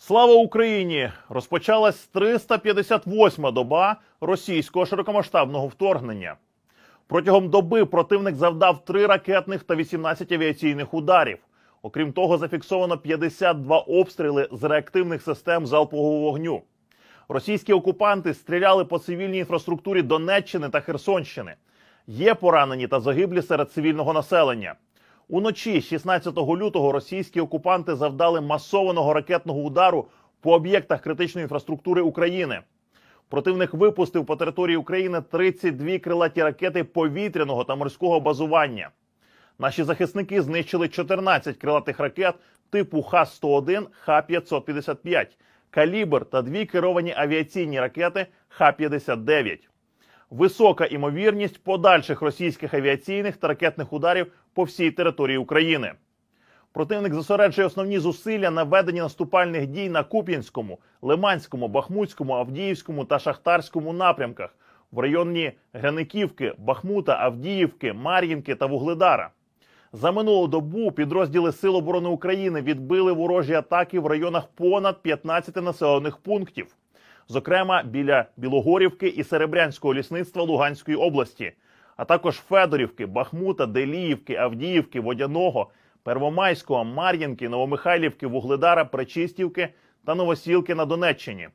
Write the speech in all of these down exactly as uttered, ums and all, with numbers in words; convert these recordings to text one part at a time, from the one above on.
Слава Україні! Розпочалась триста п'ятдесят восьма доба російського широкомасштабного вторгнення. Протягом доби противник завдав три ракетних та вісімнадцять авіаційних ударів. Окрім того, зафіксовано п'ятдесят два обстріли з реактивних систем залпового вогню. Російські окупанти стріляли по цивільній інфраструктурі Донеччини та Херсонщини. Є поранені та загиблі серед цивільного населення. Уночі шістнадцятого лютого російські окупанти завдали масованого ракетного удару по об'єктах критичної інфраструктури України. Противник випустив по території України тридцять дві крилаті ракети повітряного та морського базування. Наші захисники знищили чотирнадцять крилатих ракет типу Х сто один, Х п'ятсот п'ятдесят п'ять, «Калібр» та дві керовані авіаційні ракети Х п'ятдесят дев'ять. Висока імовірність подальших російських авіаційних та ракетних ударів по всій території України. Противник зосереджує основні зусилля на веденні наступальних дій на Куп'янському, Лиманському, Бахмутському, Авдіївському та Шахтарському напрямках в районі Грениківки, Бахмута, Авдіївки, Мар'їнки та Вугледара. За минулу добу підрозділи Сил оборони України відбили ворожі атаки в районах понад п'ятнадцяти населених пунктів. Зокрема, біля Білогорівки і Серебрянського лісництва Луганської області, а також Федорівки, Бахмута, Деліївки, Авдіївки, Водяного, Первомайського, Мар'їнки, Новомихайлівки, Вугледара, Пречистівки та Новосілки на Донеччині.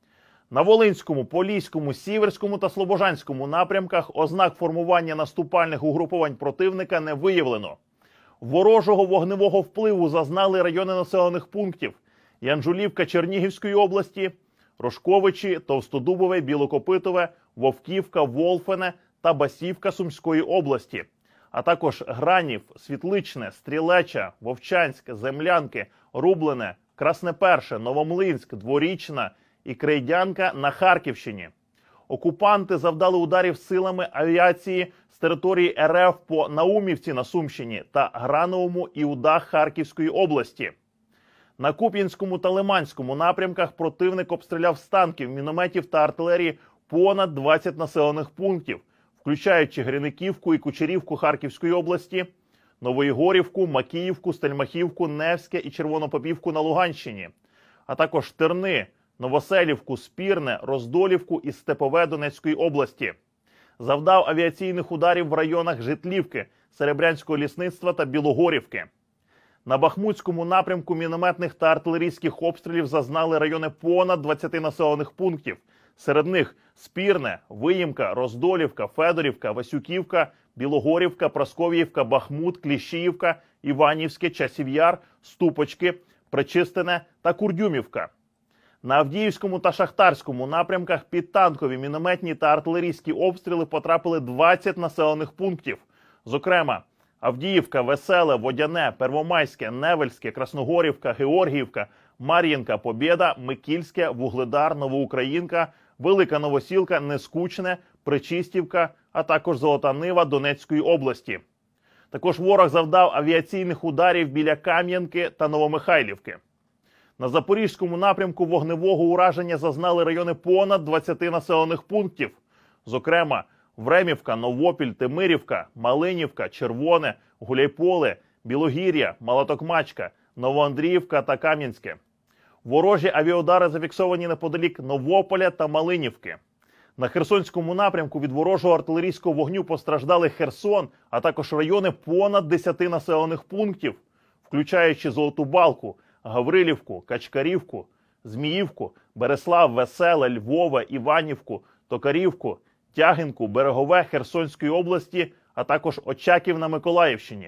На Волинському, Поліському, Сіверському та Слобожанському напрямках ознак формування наступальних угрупувань противника не виявлено. Ворожого вогневого впливу зазнали райони населених пунктів Янжулівка Чернігівської області, Рожковичі, Товстодубове, Білокопитове, Вовківка, Волфене та Басівка Сумської області, а також Гранів, Світличне, Стрілеча, Вовчанськ, Землянки, Рублене, Красне Перше, Новомлинськ, Дворічна і Крейдянка на Харківщині. Окупанти завдали ударів силами авіації з території Р Ф по Наумівці на Сумщині та Грановому і Удах Харківської області. На Куп'янському та Лиманському напрямках противник обстріляв з танків, мінометів та артилерії понад двадцять населених пунктів, включаючи Грениківку і Кучерівку Харківської області, Новоєгорівку, Макіївку, Стельмахівку, Невське і Червонопопівку на Луганщині, а також Терни, Новоселівку, Спірне, Роздолівку і Степове Донецької області. Завдав авіаційних ударів в районах Житлівки, Серебрянського лісництва та Білогорівки. На Бахмутському напрямку мінометних та артилерійських обстрілів зазнали райони понад двадцяти населених пунктів. Серед них Спірне, Виїмка, Роздолівка, Федорівка, Васюківка, Білогорівка, Прасков'ївка, Бахмут, Кліщіївка, Іванівське, Часів'яр, Ступочки, Пречистене та Курдюмівка. На Авдіївському та Шахтарському напрямках під танкові, мінометні та артилерійські обстріли потрапили двадцять населених пунктів. Зокрема, Авдіївка, Веселе, Водяне, Первомайське, Невельське, Красногорівка, Георгіївка, Мар'їнка, Побєда, Микільське, Вугледар, Новоукраїнка, Велика Новосілка, Нескучне, Пречистівка, а також Золота Нива Донецької області. Також ворог завдав авіаційних ударів біля Кам'янки та Новомихайлівки. На Запорізькому напрямку вогневого ураження зазнали райони понад двадцяти населених пунктів. Зокрема, Времівка, Новопіль, Тимирівка, Малинівка, Червоне, Гуляйполе, Білогір'я, Малотокмачка, Новоандріївка та Кам'янське. Ворожі авіаудари зафіксовані неподалік Новополя та Малинівки. На Херсонському напрямку від ворожого артилерійського вогню постраждали Херсон, а також райони понад десяти населених пунктів, включаючи Золоту Балку, Гаврилівку, Качкарівку, Зміївку, Береслав, Веселе, Львове, Іванівку, Токарівку, Тягинку, Берегове Херсонської області, а також Очаків на Миколаївщині.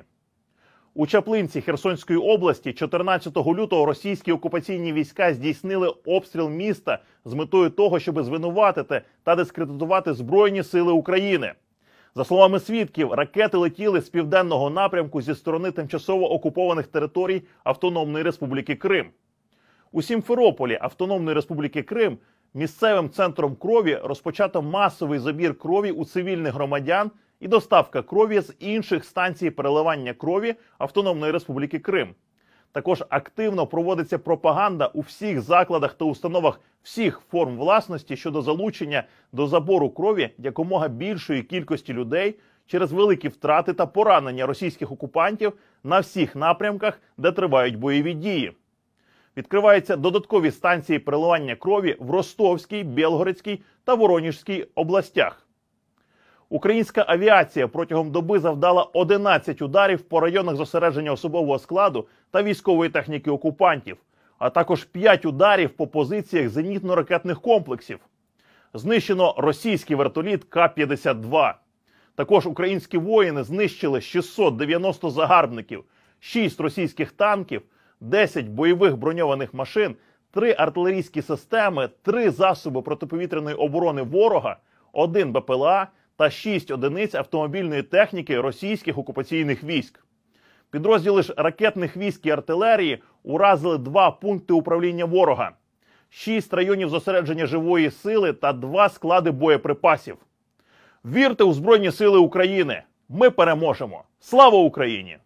У Чаплинці Херсонської області чотирнадцятого лютого російські окупаційні війська здійснили обстріл міста з метою того, щоб звинуватити та дискредитувати Збройні сили України. За словами свідків, ракети летіли з південного напрямку зі сторони тимчасово окупованих територій Автономної Республіки Крим. У Сімферополі Автономної Республіки Крим місцевим центром крові розпочато масовий забір крові у цивільних громадян і доставка крові з інших станцій переливання крові Автономної Республіки Крим. Також активно проводиться пропаганда у всіх закладах та установах всіх форм власності щодо залучення до забору крові якомога більшої кількості людей через великі втрати та поранення російських окупантів на всіх напрямках, де тривають бойові дії. Відкриваються додаткові станції переливання крові в Ростовській, Білгородській та Воронежській областях. Українська авіація протягом доби завдала одинадцять ударів по районах зосередження особового складу та військової техніки окупантів, а також п'ять ударів по позиціях зенітно-ракетних комплексів. Знищено російський вертоліт Ка п'ятдесят два. Також українські воїни знищили шістсот дев'яносто загарбників, шість російських танків, десять бойових броньованих машин, три артилерійські системи, три засоби протиповітряної оборони ворога, один Бе Пе Ел А та шість одиниць автомобільної техніки російських окупаційних військ. Підрозділи ж ракетних військ і артилерії уразили два пункти управління ворога, шість районів зосередження живої сили та два склади боєприпасів. Вірте у Збройні Сили України! Ми переможемо! Слава Україні!